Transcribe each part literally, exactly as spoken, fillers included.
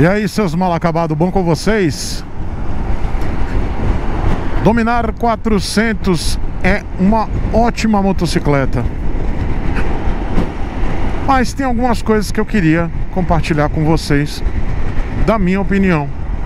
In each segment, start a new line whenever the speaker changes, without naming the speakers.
E aí, seus mal acabados, bom com vocês? Dominar quatrocentos é uma ótima motocicleta, mas tem algumas coisas que eu queria compartilhar com vocês, da minha opinião.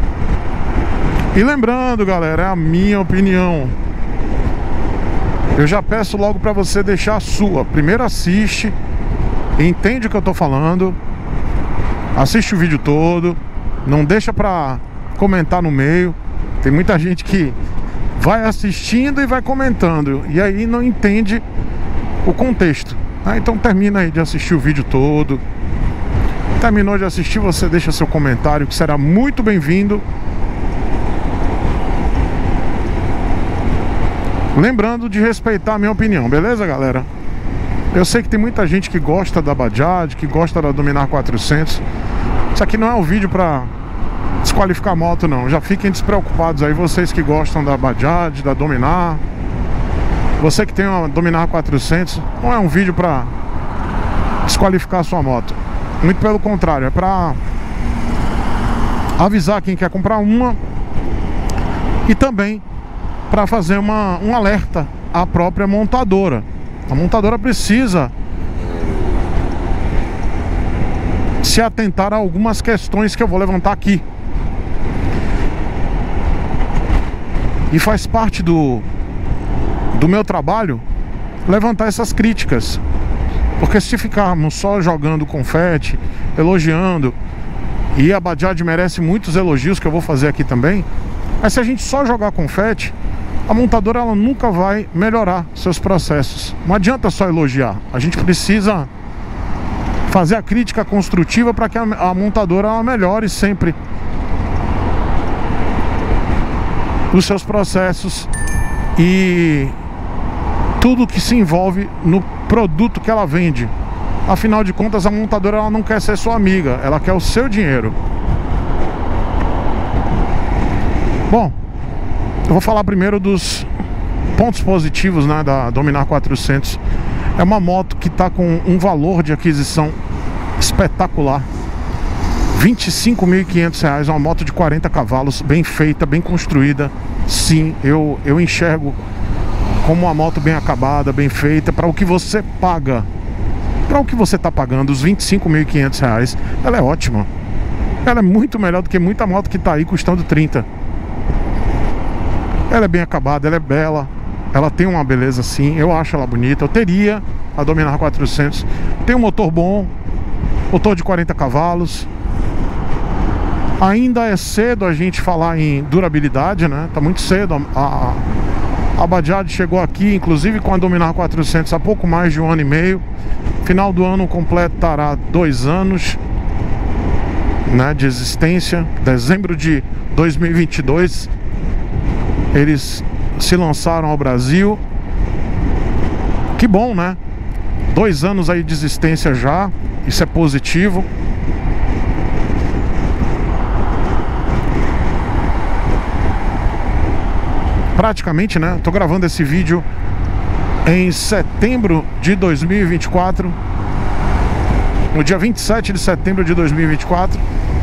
E lembrando, galera, é a minha opinião. Eu já peço logo para você deixar a sua. Primeiro assiste, entende o que eu tô falando, assiste o vídeo todo, não deixa pra comentar no meio. Tem muita gente que vai assistindo e vai comentando, e aí não entende o contexto. Ah, então termina aí de assistir o vídeo todo. Terminou de assistir, você deixa seu comentário, que será muito bem-vindo. Lembrando de respeitar a minha opinião, beleza, galera? Eu sei que tem muita gente que gosta da Bajaj, que gosta da Dominar quatrocentos. Isso aqui não é um vídeo pra desqualificar a moto, não. Já fiquem despreocupados aí, vocês que gostam da Bajaj, da Dominar. Você que tem uma Dominar quatrocentos, não é um vídeo pra desqualificar a sua moto. Muito pelo contrário, é pra avisar quem quer comprar uma, e também para fazer uma, um alerta à própria montadora. A montadora precisa se atentar a algumas questões que eu vou levantar aqui. E faz parte do, do meu trabalho levantar essas críticas. Porque se ficarmos só jogando confete, elogiando, e a Bajaj merece muitos elogios que eu vou fazer aqui também, mas se a gente só jogar confete, a montadora ela nunca vai melhorar seus processos. Não adianta só elogiar, a gente precisa fazer a crítica construtiva para que a, a montadora ela melhore sempre os seus processos e tudo que se envolve no produto que ela vende. Afinal de contas, a montadora ela não quer ser sua amiga, ela quer o seu dinheiro. Bom, eu vou falar primeiro dos pontos positivos, né, da Dominar quatrocentos. É uma moto que está com um valor de aquisição espetacular, vinte e cinco mil e quinhentos reais, uma moto de quarenta cavalos, bem feita, bem construída. Sim, eu, eu enxergo como uma moto bem acabada, bem feita, para o que você paga. Para o que você está pagando, os vinte e cinco mil e quinhentos reais, ela é ótima. Ela é muito melhor do que muita moto que está aí custando trinta. Ela é bem acabada, ela é bela, ela tem uma beleza sim, eu acho ela bonita. Eu teria a Dominar quatrocentos. Tem um motor bom, motor de quarenta cavalos. Ainda é cedo a gente falar em durabilidade, né? Tá muito cedo. A, a, a Bajaj chegou aqui, inclusive com a Dominar quatrocentos, há pouco mais de um ano e meio. Final do ano completará dois anos, né, de existência. Dezembro de dois mil e vinte e dois eles se lançaram ao Brasil. Que bom, né? Dois anos aí de existência já, isso é positivo. Praticamente, né? Tô gravando esse vídeo em setembro de dois mil e vinte e quatro, no dia vinte e sete de setembro de dois mil e vinte e quatro.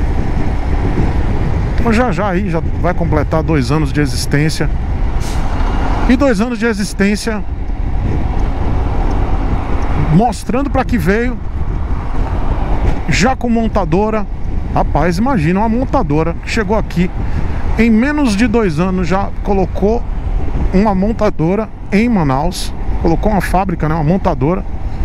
Então já já aí já vai completar dois anos de existência. E dois anos de existência mostrando para que veio, já com montadora. Rapaz, imagina uma montadora que chegou aqui em menos de dois anos, já colocou uma montadora em Manaus, colocou uma fábrica, né, uma montadora,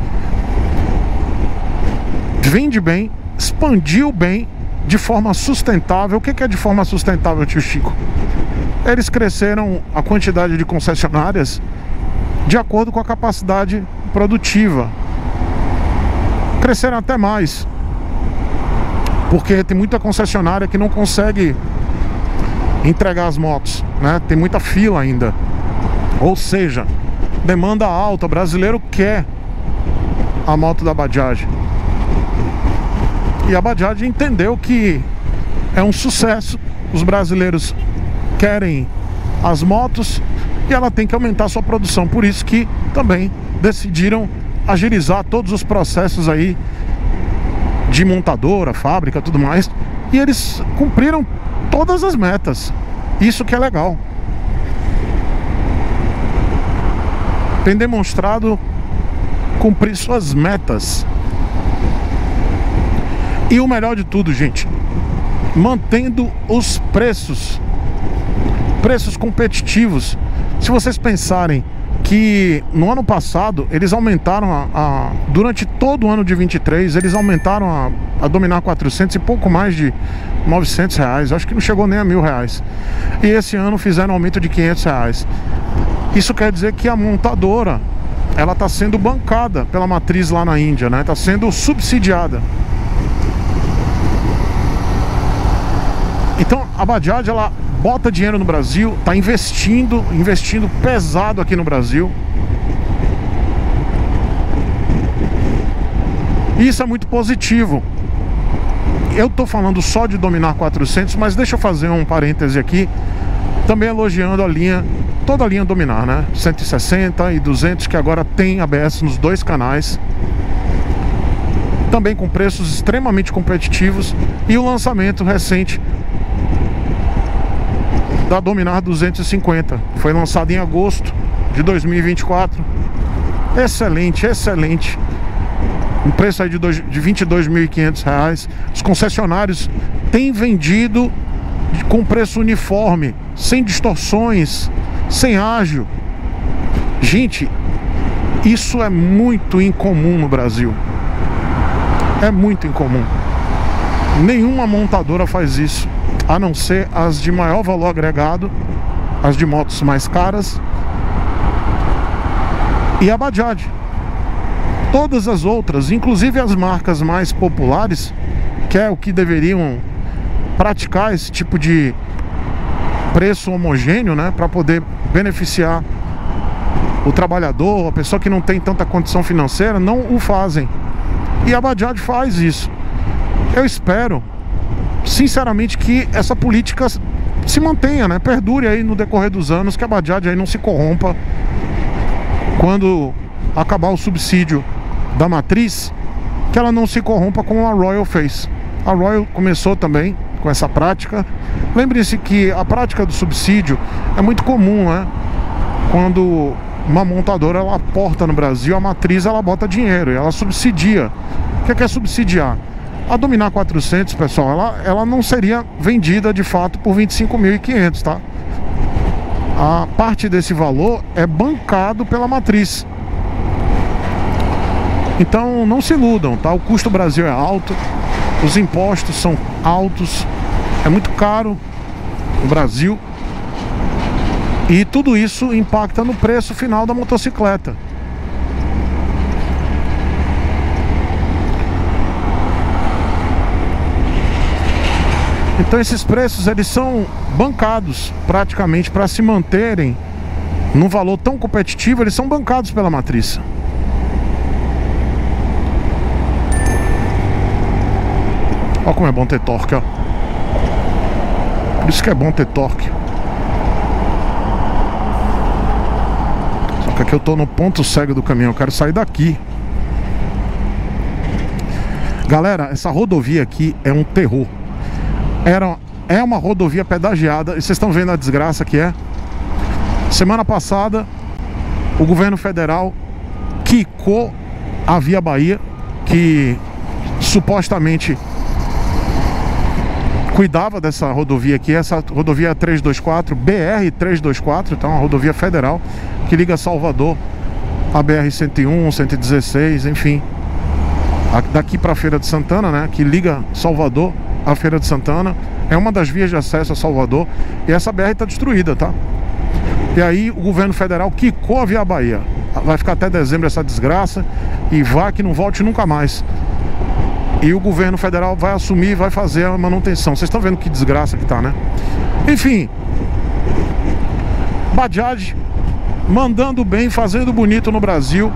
vende bem, expandiu bem, de forma sustentável. O que é de forma sustentável, tio Chico? Eles cresceram a quantidade de concessionárias de acordo com a capacidade produtiva. Cresceram até mais, porque tem muita concessionária que não consegue entregar as motos, né? Tem muita fila ainda. Ou seja, demanda alta. O brasileiro quer a moto da Bajaj. E a Bajaj entendeu que é um sucesso. Os brasileiros querem as motos e ela tem que aumentar sua produção. Por isso que também decidiram agilizar todos os processos aí de montadora, fábrica, tudo mais, E eles cumpriram todas as metas. Isso que é legal. Tem demonstrado cumprir suas metas. E o melhor de tudo, gente, mantendo os preços Preços competitivos. Se vocês pensarem que no ano passado eles aumentaram a, a, durante todo o ano de vinte e três, eles aumentaram a, a dominar quatrocentos e pouco mais de novecentos reais. Acho que não chegou nem a mil reais. E esse ano fizeram um aumento de quinhentos reais. Isso quer dizer que a montadora, ela está sendo bancada pela matriz lá na Índia, né? Está sendo subsidiada. Então a Bajaj, ela bota dinheiro no Brasil, está investindo, investindo pesado aqui no Brasil. Isso é muito positivo. Eu estou falando só de Dominar quatrocentos, mas deixa eu fazer um parêntese aqui, também elogiando a linha, toda a linha Dominar, né? cento e sessenta e duzentos, que agora tem A B S nos dois canais, também com preços extremamente competitivos. E o lançamento recente da Dominar duzentos e cinquenta, foi lançado em agosto de dois mil e vinte e quatro. Excelente, excelente. Um preço aí de, dois, de vinte e dois mil e quinhentos reais. Os concessionários têm vendido com preço uniforme, sem distorções, sem ágio. Gente, isso é muito incomum no Brasil. É muito incomum. Nenhuma montadora faz isso, a não ser as de maior valor agregado, as de motos mais caras, e a Bajaj. Todas as outras, inclusive as marcas mais populares, que é o que deveriam praticar esse tipo de preço homogêneo, né, para poder beneficiar o trabalhador, a pessoa que não tem tanta condição financeira, não o fazem. E a Bajaj faz isso. Eu espero, sinceramente, que essa política se mantenha, né? Perdure aí no decorrer dos anos, que a Bajaj aí não se corrompa quando acabar o subsídio da matriz, que ela não se corrompa como a Royal fez. A Royal começou também com essa prática. Lembre-se que a prática do subsídio é muito comum, né? Quando uma montadora ela aporta no Brasil, a matriz ela bota dinheiro e ela subsidia. O que é, que é subsidiar? A Dominar quatrocentos, pessoal, ela, ela não seria vendida de fato por vinte e cinco mil e quinhentos, tá? A parte desse valor é bancado pela matriz. Então não se iludam, tá? O custo do Brasil é alto, os impostos são altos, é muito caro o Brasil, e tudo isso impacta no preço final da motocicleta. Então esses preços, eles são bancados praticamente para se manterem num valor tão competitivo, eles são bancados pela matriz. Olha como é bom ter torque, ó. Por isso que é bom ter torque. Só que aqui eu tô no ponto cego do caminhão, eu quero sair daqui. Galera, essa rodovia aqui é um terror. Era, é uma rodovia pedagiada, e vocês estão vendo a desgraça que é. Semana passada, o governo federal quicou a Via Bahia, que supostamente cuidava dessa rodovia aqui. Essa rodovia é trezentos e vinte e quatro, B R trezentos e vinte e quatro, então é uma rodovia federal que liga Salvador a B R cento e um, cento e dezesseis, enfim, daqui para a Feira de Santana, né, que liga Salvador à Feira de Santana. É uma das vias de acesso a Salvador, e essa B R está destruída, tá? E aí o governo federal quicou a Via Bahia. Vai ficar até dezembro essa desgraça, e vai que não volte nunca mais. E o governo federal vai assumir e vai fazer a manutenção. Vocês estão vendo que desgraça que tá, né? Enfim, Bajaj mandando bem, fazendo bonito no Brasil.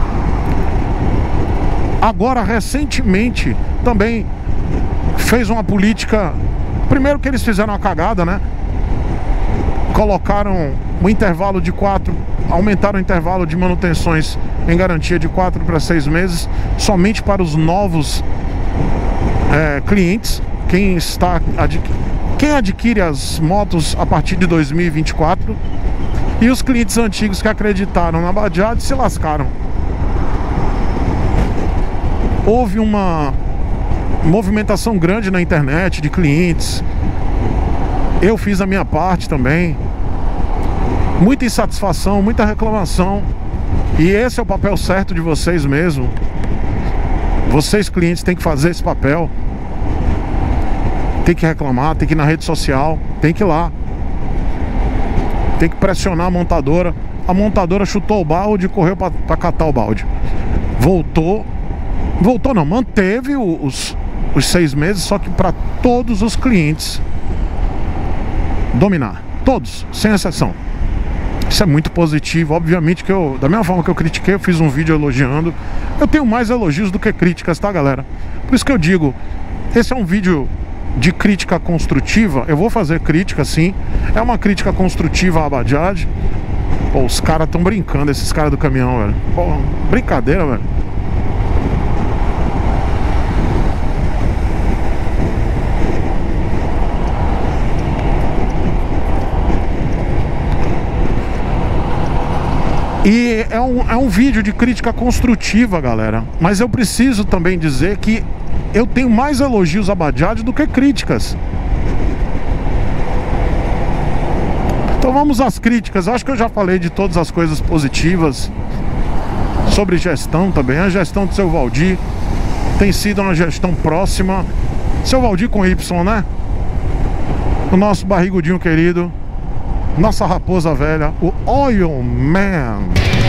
Agora, recentemente, também fez uma política. Primeiro que eles fizeram uma cagada, né? Colocaram um intervalo de quatro, aumentaram o intervalo de manutenções em garantia de quatro para seis meses, somente para os novos é, clientes, quem está adqu... quem adquire as motos a partir de dois mil e vinte e quatro, e os clientes antigos que acreditaram na Bajaj se lascaram. Houve uma movimentação grande na internet de clientes. Eu fiz a minha parte também. Muita insatisfação, muita reclamação. E esse é o papel certo de vocês mesmo. Vocês, clientes, têm que fazer esse papel. Tem que reclamar, tem que ir na rede social, tem que ir lá. Tem que pressionar a montadora. A montadora chutou o balde e correu para catar o balde. Voltou. Voltou não, manteve os, os seis meses, só que para todos os clientes dominar. Todos, sem exceção. Isso é muito positivo. Obviamente que eu, da mesma forma que eu critiquei, eu fiz um vídeo elogiando. Eu tenho mais elogios do que críticas, tá, galera? Por isso que eu digo, esse é um vídeo de crítica construtiva. Eu vou fazer crítica, sim. É uma crítica construtiva à Bajaj. Pô, os caras estão brincando, esses caras do caminhão, velho. Pô, brincadeira, velho. E é um, é um vídeo de crítica construtiva, galera. Mas eu preciso também dizer que eu tenho mais elogios à Bajaj do que críticas. Então vamos às críticas. Acho que eu já falei de todas as coisas positivas. Sobre gestão também. A gestão do seu Valdir tem sido uma gestão próxima. Seu Valdir com Y, né? O nosso barrigudinho querido, nossa raposa velha, o Oil Man.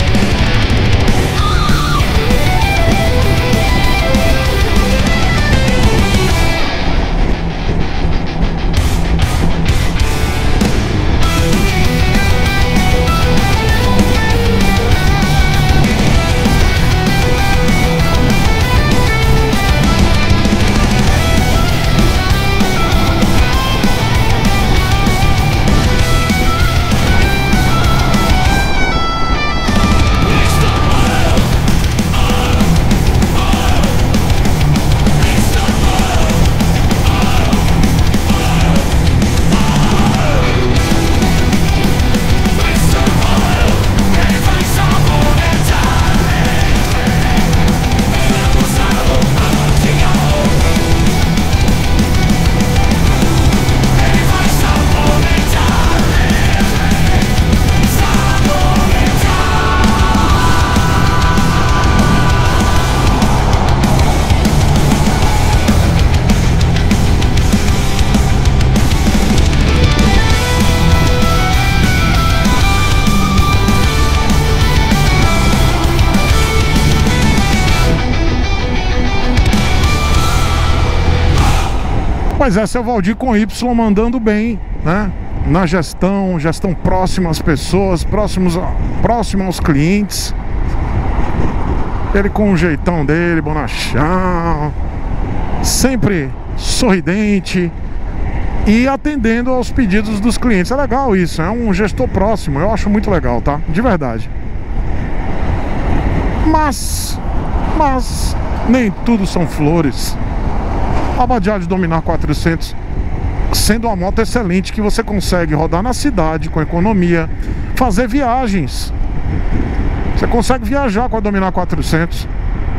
Mas é, seu Valdir com Y mandando bem, né? Na gestão, gestão próxima às pessoas, próximos a, próximo aos clientes. Ele com o jeitão dele, bonachão, sempre sorridente e atendendo aos pedidos dos clientes. É legal isso, é um gestor próximo, eu acho muito legal, tá? De verdade. Mas, mas, nem tudo são flores. A Bajaj Dominar quatrocentos, sendo uma moto excelente que você consegue rodar na cidade com economia, fazer viagens. Você consegue viajar com a Dominar quatrocentos.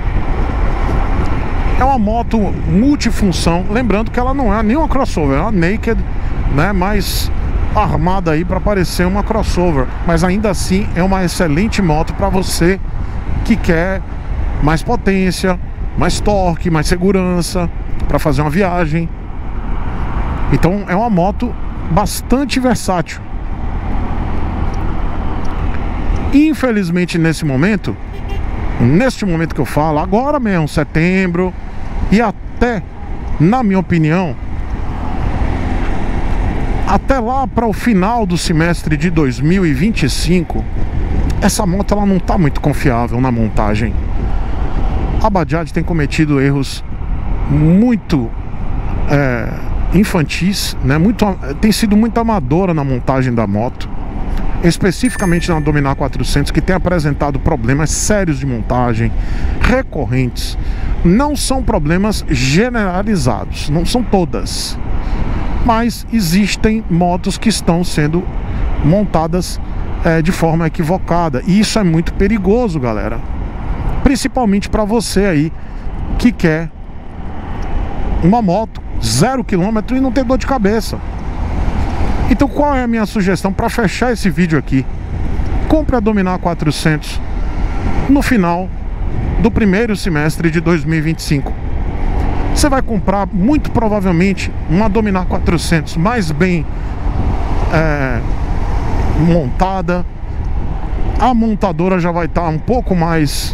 É uma moto multifunção, lembrando que ela não é nenhuma crossover, é uma naked, né, mais armada aí para parecer uma crossover, mas ainda assim é uma excelente moto para você que quer mais potência, mais torque, mais segurança para fazer uma viagem. Então é uma moto bastante versátil. Infelizmente nesse momento, neste momento que eu falo, agora mesmo, setembro, e até, na minha opinião, até lá para o final do semestre de dois mil e vinte e cinco, essa moto ela não está muito confiável na montagem. A Bajaj tem cometido erros muito é, infantis, né? Muito, tem sido muito amadora na montagem da moto. especificamente na Dominar quatrocentos, que tem apresentado problemas sérios de montagem, recorrentes. Não são problemas generalizados, não são todas, mas existem motos que estão sendo montadas é, de forma equivocada, e isso é muito perigoso, galera, principalmente para você aí que quer uma moto zero quilômetro e não ter dor de cabeça. Então qual é a minha sugestão para fechar esse vídeo aqui? Compre a Dominar quatrocentos no final do primeiro semestre de dois mil e vinte e cinco. Você vai comprar muito provavelmente uma Dominar quatrocentos mais bem é, montada. A montadora já vai estar um pouco mais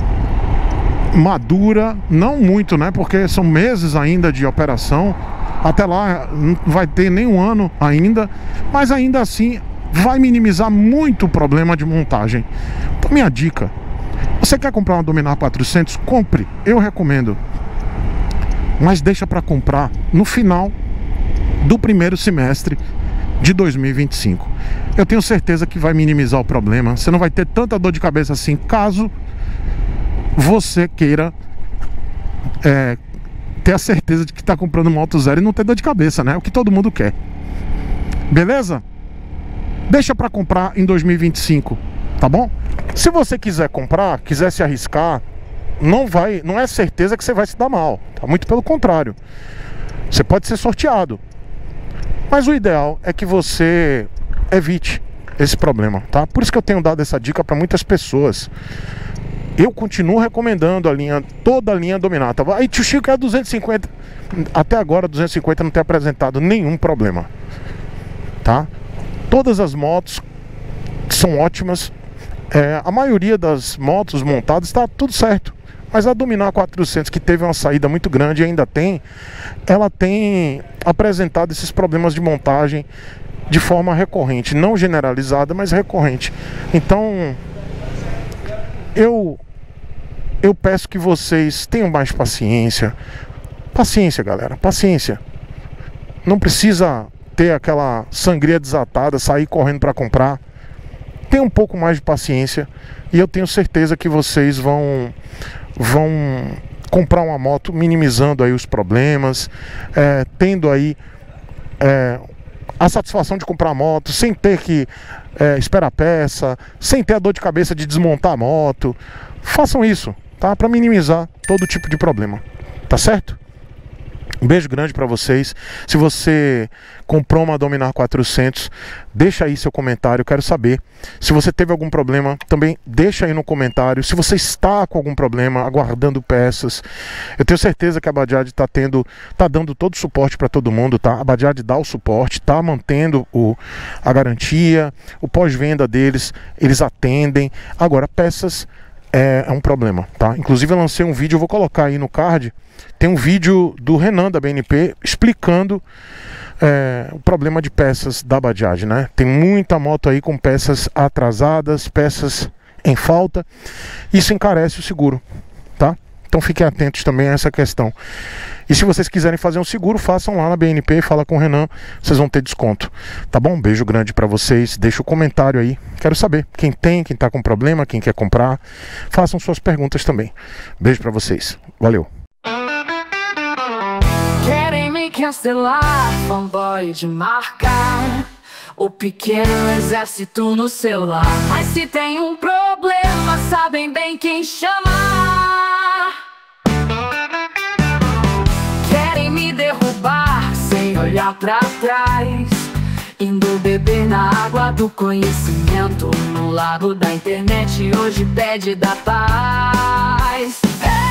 madura, não muito, né? Porque são meses ainda de operação. Até lá não vai ter nem um ano ainda, mas ainda assim vai minimizar muito o problema de montagem. Então minha dica: você quer comprar uma Dominar quatrocentos? Compre, eu recomendo, mas deixa para comprar no final do primeiro semestre de dois mil e vinte e cinco. Eu tenho certeza que vai minimizar o problema. Você não vai ter tanta dor de cabeça assim, caso você queira é, ter a certeza de que está comprando uma moto zero e não ter dor de cabeça, né? O que todo mundo quer. Beleza? Deixa para comprar em dois mil e vinte e cinco, tá bom? Se você quiser comprar, quiser se arriscar, não vai, não é certeza que você vai se dar mal, tá? Muito pelo contrário. Você pode ser sorteado. Mas o ideal é que você evite esse problema, tá? Por isso que eu tenho dado essa dica para muitas pessoas. Eu continuo recomendando a linha, toda a linha Dominar, tá? Aí tio Chico é duzentos e cinquenta. Até agora duzentos e cinquenta não tem apresentado nenhum problema, tá? Todas as motos são ótimas. É, a maioria das motos montadas está tudo certo. Mas a Dominar quatrocentos, que teve uma saída muito grande e ainda tem, ela tem apresentado esses problemas de montagem de forma recorrente, não generalizada, mas recorrente. Então eu eu peço que vocês tenham mais paciência. Paciência, galera, paciência. Não precisa ter aquela sangria desatada, sair correndo para comprar. Tenha um pouco mais de paciência e eu tenho certeza que vocês vão vão comprar uma moto minimizando aí os problemas, é, tendo aí é, a satisfação de comprar a moto sem ter que é, esperar peça, sem ter a dor de cabeça de desmontar a moto. Façam isso, tá? Para minimizar todo tipo de problema, tá certo? Um beijo grande para vocês. Se você comprou uma Dominar quatrocentos, deixa aí seu comentário, eu quero saber. Se você teve algum problema, também deixa aí no comentário. Se você está com algum problema, aguardando peças, eu tenho certeza que a Bajaj está tendo, tá dando todo o suporte para todo mundo, tá? A Bajaj dá o suporte, tá mantendo o, a garantia, o pós-venda deles, eles atendem. Agora, peças é, é um problema, tá? Inclusive eu lancei um vídeo, eu vou colocar aí no card. Tem um vídeo do Renan da B N P explicando é, o problema de peças da Bajaj, né? Tem muita moto aí com peças atrasadas, peças em falta. Isso encarece o seguro, tá? Então fiquem atentos também a essa questão. E se vocês quiserem fazer um seguro, façam lá na B N P, fala com o Renan, vocês vão ter desconto, tá bom? Um beijo grande pra vocês, deixa o comentário aí, quero saber quem tem, quem tá com problema, quem quer comprar. Façam suas perguntas também. Beijo pra vocês, valeu.
Querem me cancelar, fanboy de marca, o pequeno exército no celular. Mas se tem um problema, sabem bem quem chamar. Querem me derrubar sem olhar pra trás, indo beber na água do conhecimento, no lago da internet hoje pede da paz.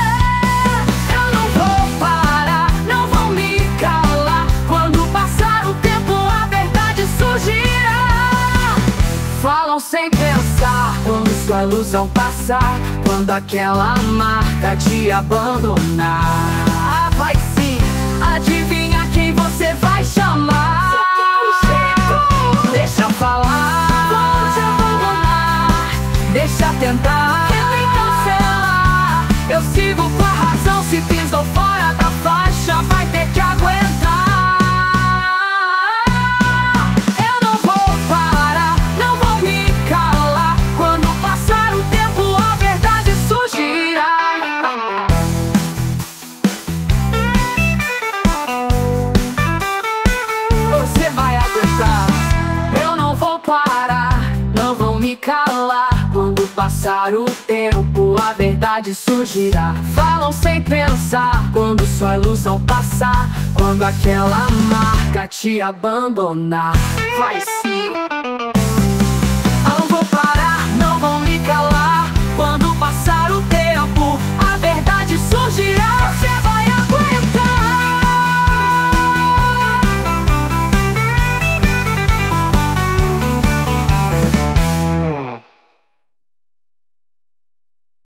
Falam sem pensar, quando sua ilusão passar, quando aquela marca te abandonar. Vai sim, adivinha quem você vai chamar? Deixa falar, vou te abandonar, deixa tentar, querem cancelar. Eu sigo com a razão, se pisou fora da faixa, vai ter que aguentar. passar o tempo, a verdade surgirá. Falam sem pensar, quando sua ilusão passar, quando aquela marca te abandonar. Vai sim.